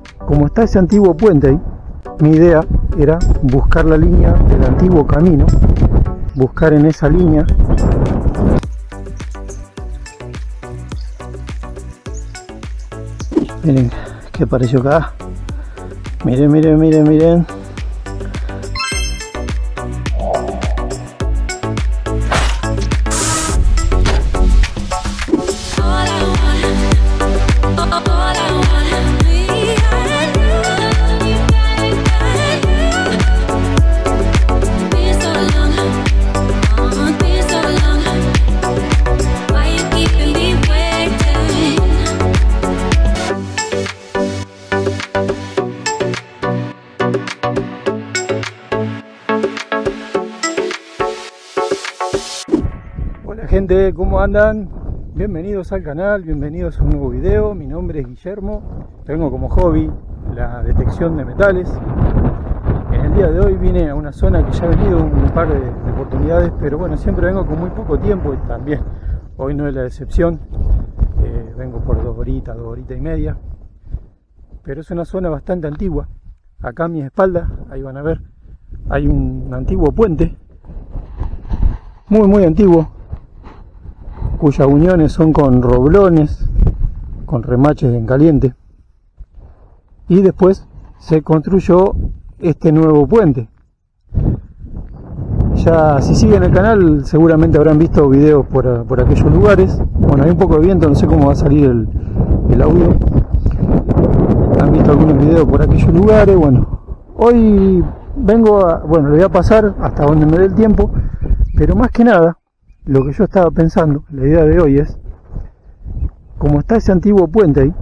Como está ese antiguo puente ahí, mi idea era buscar la línea del antiguo camino, buscar en esa línea. Miren qué apareció acá. Miren, miren, miren, miren. Gente, ¿cómo andan? Bienvenidos al canal, bienvenidos a un nuevo video. Mi nombre es Guillermo, tengo como hobby la detección de metales. En el día de hoy vine a una zona que ya he venido un par de oportunidades, pero bueno, siempre vengo con muy poco tiempo y también hoy no es la excepción. Vengo por 2 horitas y media, pero es una zona bastante antigua. Acá a mi espalda, ahí van a ver, hay un antiguo puente, muy antiguo, cuyas uniones son con roblones, con remaches en caliente, y después se construyó este nuevo puente. Ya si siguen el canal seguramente habrán visto videos por aquellos lugares. Bueno, hay un poco de viento, no sé cómo va a salir el audio. Han visto algunos videos por aquellos lugares. Bueno, hoy vengo a, bueno, le voy a pasar hasta donde me dé el tiempo, pero más que nada lo que yo estaba pensando, la idea de hoy es, como está ese antiguo puente ahí,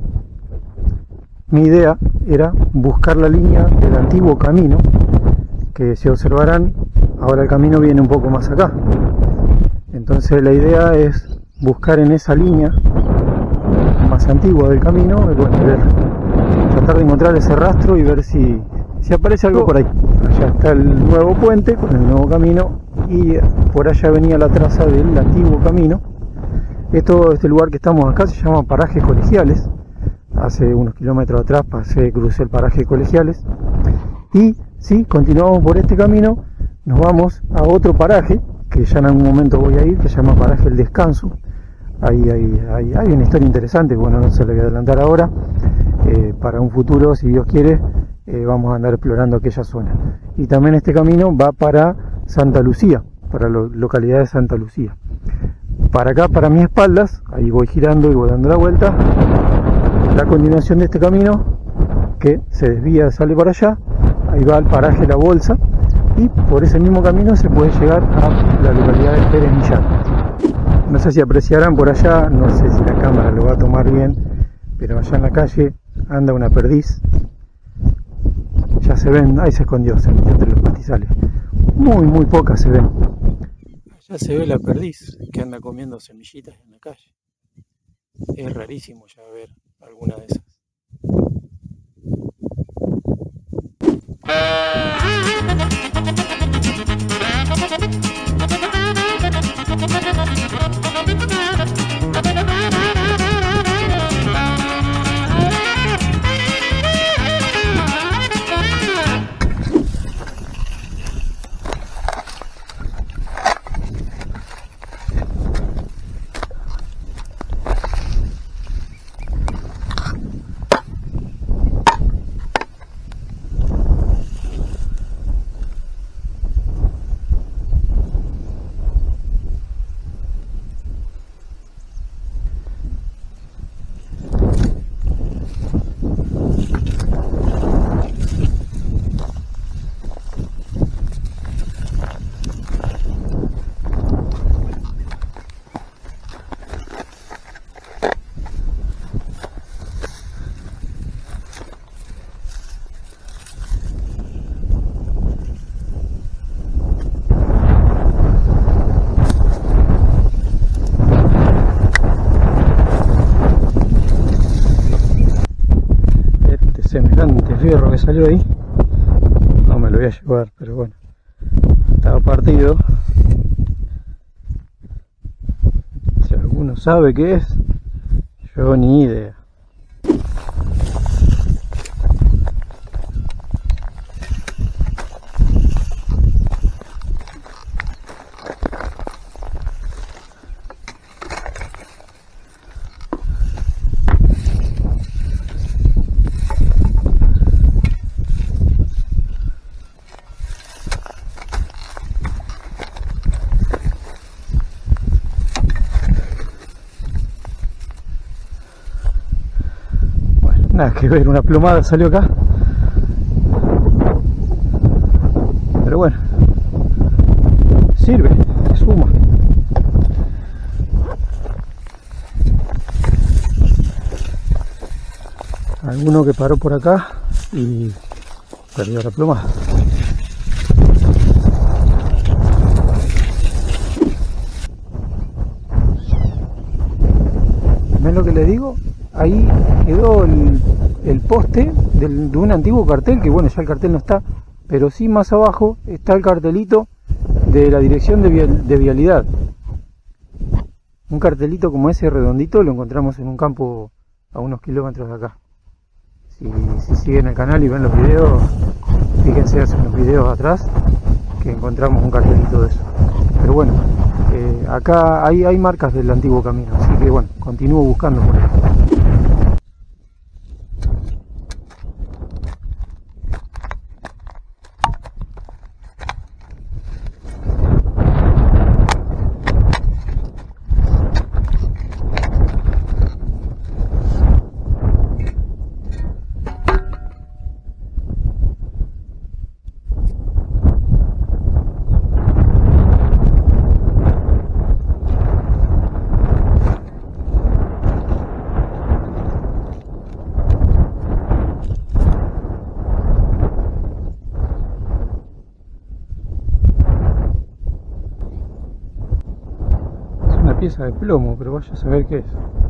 mi idea era buscar la línea del antiguo camino, que si observarán, ahora el camino viene un poco más acá. Entonces la idea es buscar en esa línea más antigua del camino, bueno, tratar de encontrar ese rastro y ver si aparece algo por ahí. Allá está el nuevo puente con el nuevo camino y por allá venía la traza del antiguo camino. Este lugar que estamos acá se llama Parajes Colegiales. Hace unos kilómetros atrás crucé el Paraje Colegiales y si continuamos por este camino nos vamos a otro paraje que ya en algún momento voy a ir, que se llama Paraje El Descanso. Ahí hay una historia interesante, bueno, no se la voy a adelantar ahora. Para un futuro, si Dios quiere, vamos a andar explorando aquella zona. Y también este camino va para Santa Lucía, para la localidad de Santa Lucía. Para acá, para mis espaldas, ahí voy girando y voy dando la vuelta. La continuación de este camino, que se desvía, sale para allá, ahí va al paraje La Bolsa, y por ese mismo camino se puede llegar a la localidad de Pérez Millar. No sé si apreciarán por allá, no sé si la cámara lo va a tomar bien, pero allá en la calle anda una perdiz. Ya se ven, ahí se escondió entre los pastizales. Muy pocas se ven. Allá se ve la perdiz que anda comiendo semillitas en la calle. Es rarísimo ya ver alguna de esas. Semejante fierro que salió ahí, no me lo voy a llevar, pero bueno, estaba partido. Si alguno sabe qué es, yo ni idea. Nada que ver, una plomada salió acá. Pero bueno, sirve, suma. Alguno que paró por acá y perdió la plomada. ¿Ven lo que les digo? Ahí quedó el poste de un antiguo cartel, que bueno, ya el cartel no está, pero sí más abajo está el cartelito de la dirección de vialidad. Un cartelito como ese redondito lo encontramos en un campo a unos kilómetros de acá. Si siguen el canal y ven los videos, fíjense hace unos videos atrás que encontramos un cartelito de eso. Pero bueno, acá hay marcas del antiguo camino, así que bueno, continúo buscando por ahí. Pieza de plomo, pero vaya a saber qué es.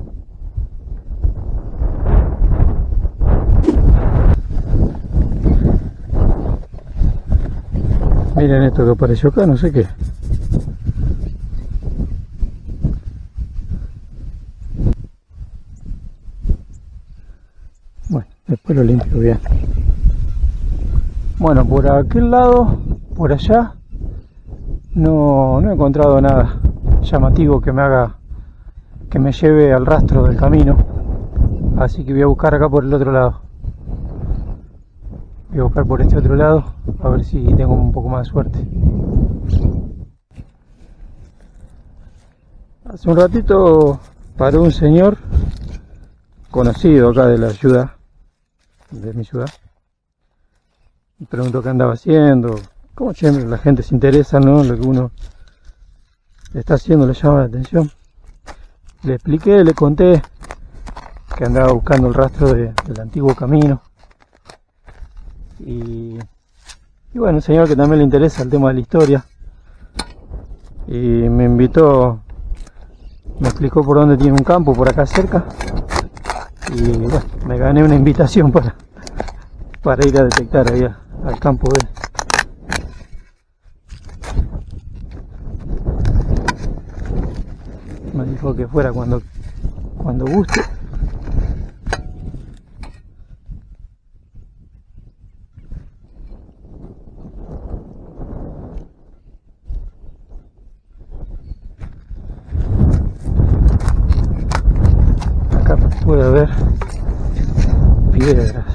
Miren esto que apareció acá, no sé qué. Bueno, después lo limpio bien. Bueno, por aquel lado, por allá, no he encontrado nada llamativo que me lleve al rastro del camino, así que voy a buscar acá por el otro lado. Voy a buscar por este otro lado a ver si tengo un poco más de suerte. Hace un ratito paró un señor conocido acá de la ciudad, de mi ciudad. Me preguntó qué andaba haciendo. Como siempre la gente se interesa, ¿no? Lo que uno está haciendo le llama la atención. Le expliqué, le conté que andaba buscando el rastro del antiguo camino. Y bueno, un señor que también le interesa el tema de la historia. Y me invitó, me explicó por dónde tiene un campo, por acá cerca. Y bueno, me gané una invitación para ir a detectar ahí al campo de él. Me dijo que fuera cuando guste. Acá puede haber piedras.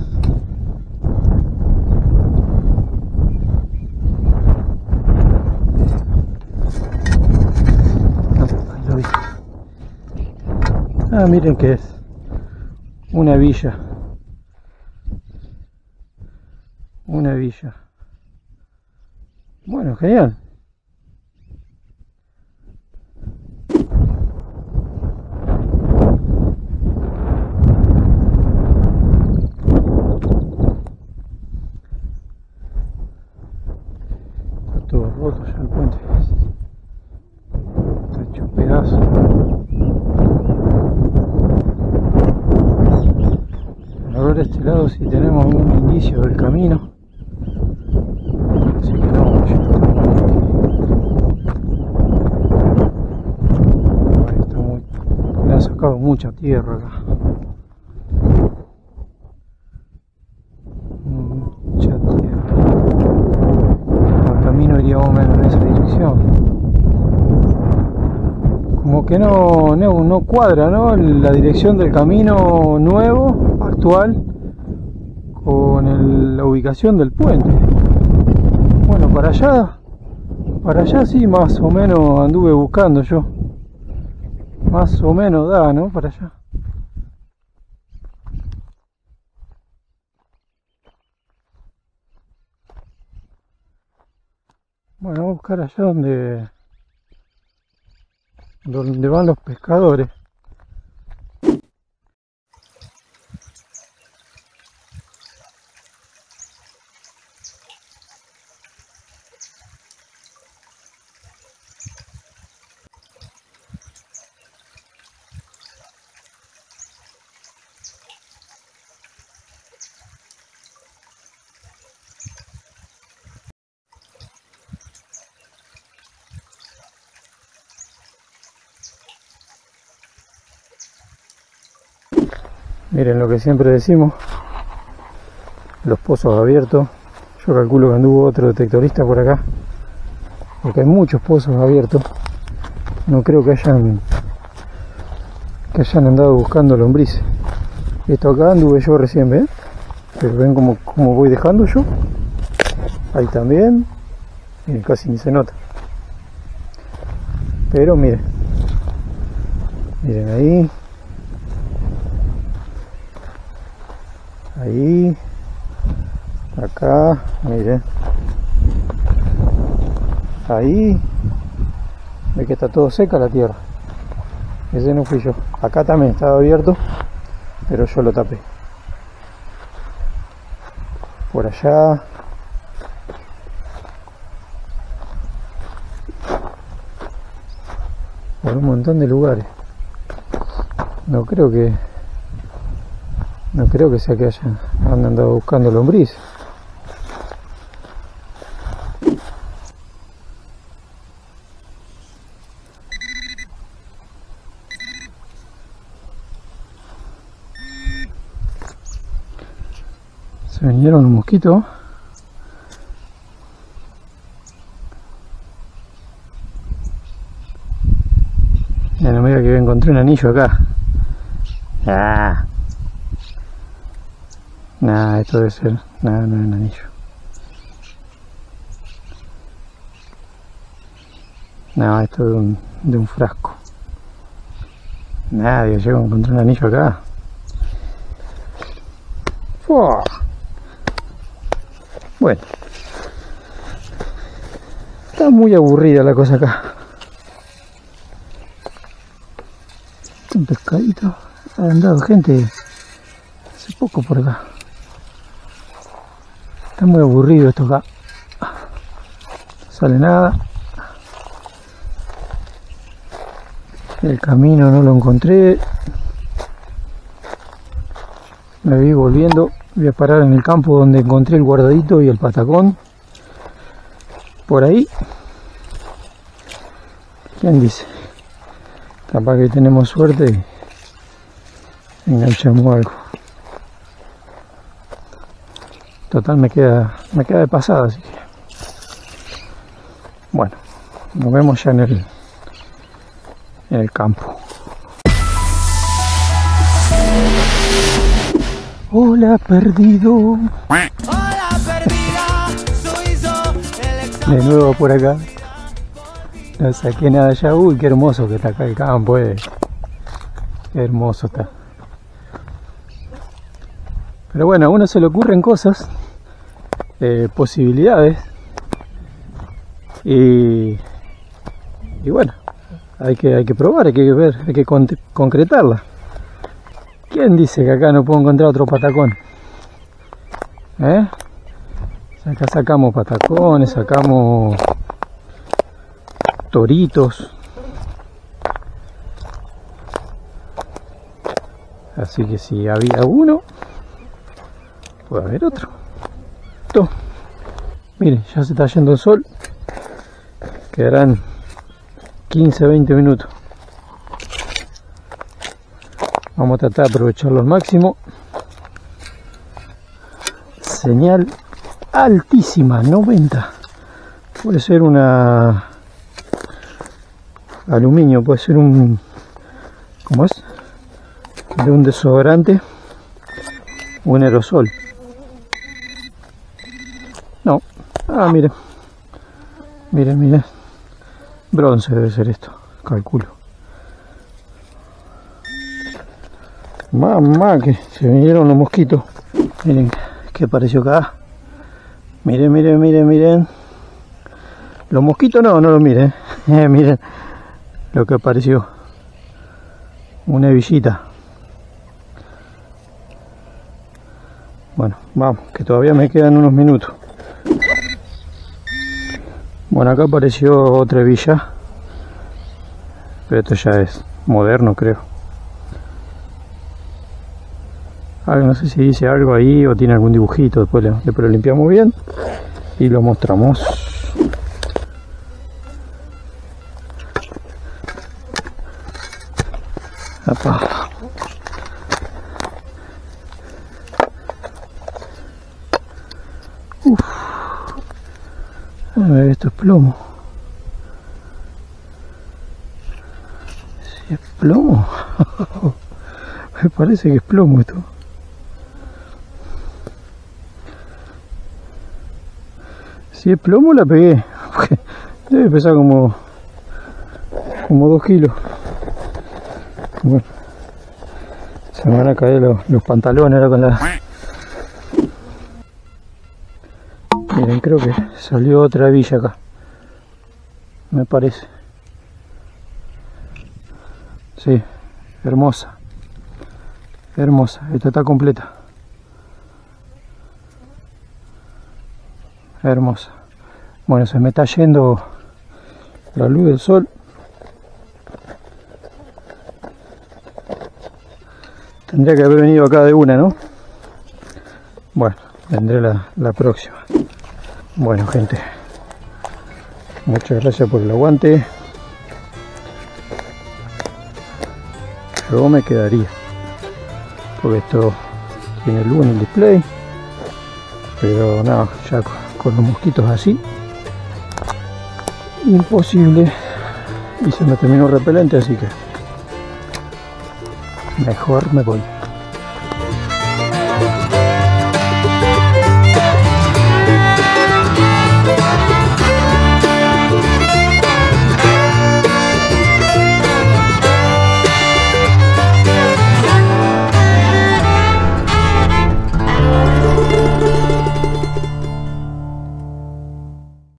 Ah, miren que es una villa. Una villa. Bueno, genial. Está todo roto ya el puente. Está hecho pedazo. De este lado si tenemos un indicio del camino, así que no, ya está muy, le han sacado mucha tierra acá, mucha tierra. El camino iría más o menos en esa dirección, como que no cuadra, ¿no? La dirección del camino nuevo actual con la ubicación del puente. Bueno, para allá sí más o menos anduve buscando yo, más o menos da, ¿no? Para allá. Bueno, vamos a buscar allá donde van los pescadores. Miren lo que siempre decimos, los pozos abiertos. Yo calculo que anduvo otro detectorista por acá, porque hay muchos pozos abiertos. No creo que hayan andado buscando lombrices. Esto acá anduve yo recién, ¿ven? Pero ven como voy dejando yo. Ahí también. Miren, casi ni se nota. Pero miren ahí. Ahí, acá, miren, ahí, ve que está todo seca la tierra. Ese no fui yo. Acá también estaba abierto, pero yo lo tapé. Por allá, por un montón de lugares. No creo que sea que han andado buscando lombrices. Se vinieron los mosquitos. Ya no me diga que encontré un anillo acá. Ah. Nada, esto debe ser. Nada, no es un anillo. No, esto de un frasco. Nadie llegó a encontrar un anillo acá. ¡Fua! Bueno, está muy aburrida la cosa acá. Un pescadito. Ha andado gente hace poco por acá. Está muy aburrido esto acá. No sale nada. El camino no lo encontré. Me voy volviendo. Voy a parar en el campo donde encontré el guardadito y el patacón. Por ahí. ¿Quién dice? Capaz que tenemos suerte y enganchamos algo. Total me queda de pasada, así que bueno, nos vemos ya en el campo. Hola perdido. Hola perdida, soy yo. De nuevo por acá. No saqué nada ya. Uy, qué hermoso que está acá el campo, Qué hermoso está. Pero bueno, a uno se le ocurren cosas, posibilidades, y bueno, hay que probar, hay que ver, hay que concretarla. ¿Quién dice que acá no puedo encontrar otro patacón? Acá sacamos patacones, sacamos toritos. Así que si había uno, puede haber otro. Miren, ya se está yendo el sol. Quedarán 15-20 minutos. Vamos a tratar de aprovecharlo al máximo. Señal altísima, 90. Puede ser una aluminio, puede ser un, ¿cómo es? De un desodorante, un aerosol. No, miren, bronce debe ser esto, calculo. Mamá, que se vinieron los mosquitos. Miren que apareció acá. Miren Los mosquitos no los miren. Miren lo que apareció. Una hebillita. Bueno, vamos, que todavía me quedan unos minutos. Bueno, acá apareció otra hebilla. Pero esto ya es moderno, creo. No sé si dice algo ahí o tiene algún dibujito. Después lo limpiamos bien y lo mostramos. Apa. Uf. A ver, esto es plomo. Si es plomo. Me parece que es plomo esto. Si es plomo la pegué. Debe pesar como 2 kilos. Bueno, se me van a caer los pantalones ahora con la... Miren, creo que salió otra hebilla acá. Me parece. Sí, hermosa. Hermosa, esta está completa. Hermosa. Bueno, se me está yendo la luz del sol. Tendría que haber venido acá de una, ¿no? Bueno, vendré la próxima. Bueno, gente, muchas gracias por el aguante. Yo me quedaría, porque esto tiene luz en el display. Pero nada, ya con los mosquitos así, imposible. Y se me terminó repelente, así que mejor me voy.